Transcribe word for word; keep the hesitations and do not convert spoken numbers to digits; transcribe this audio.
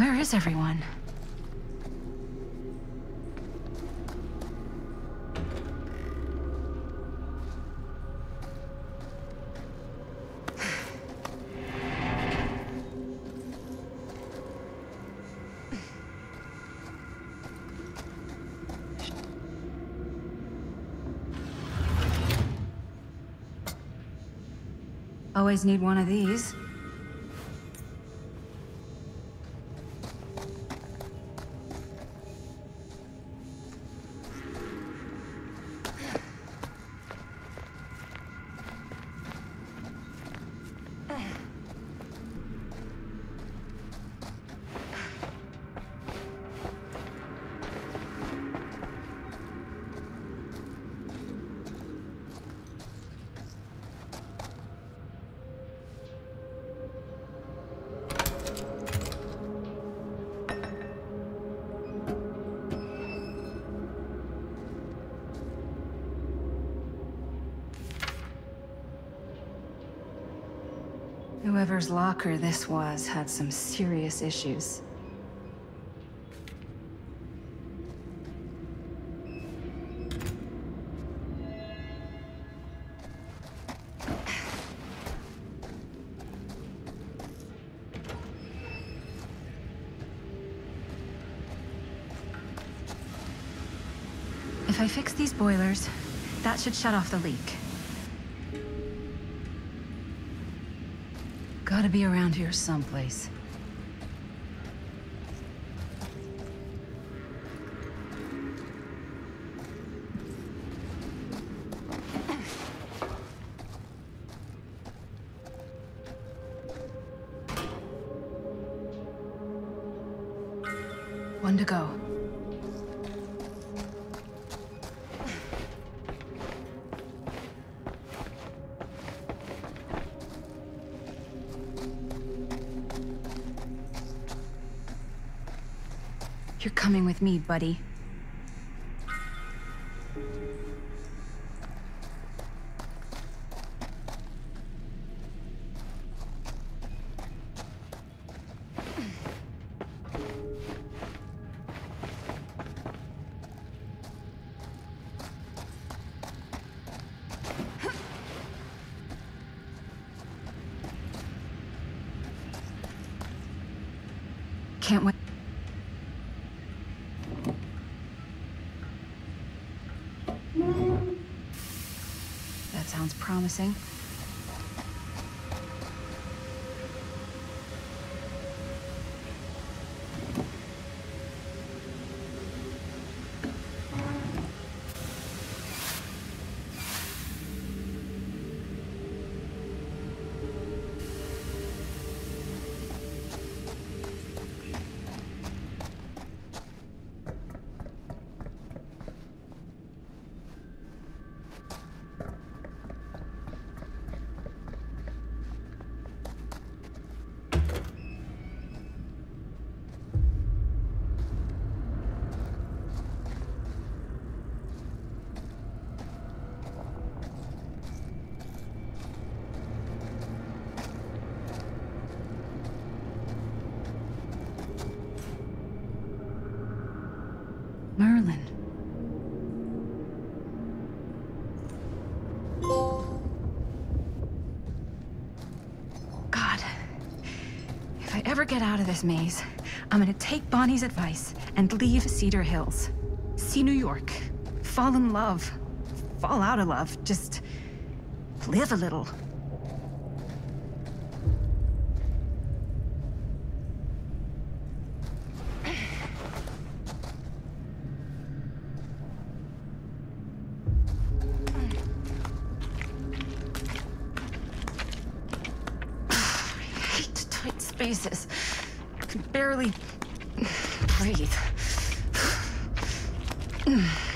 Where is everyone? Always need one of these. Whoever's locker this was had some serious issues. If I fix these boilers, that should shut off the leak. Gotta be around here someplace. One to go. You're coming with me, buddy. Can't wait. That sounds promising. Merlin. God, if I ever get out of this maze, I'm gonna take Bonnie's advice and leave Cedar Hills. See New York. Fall in love. Fall out of love. Just live a little. Spaces. I can barely breathe.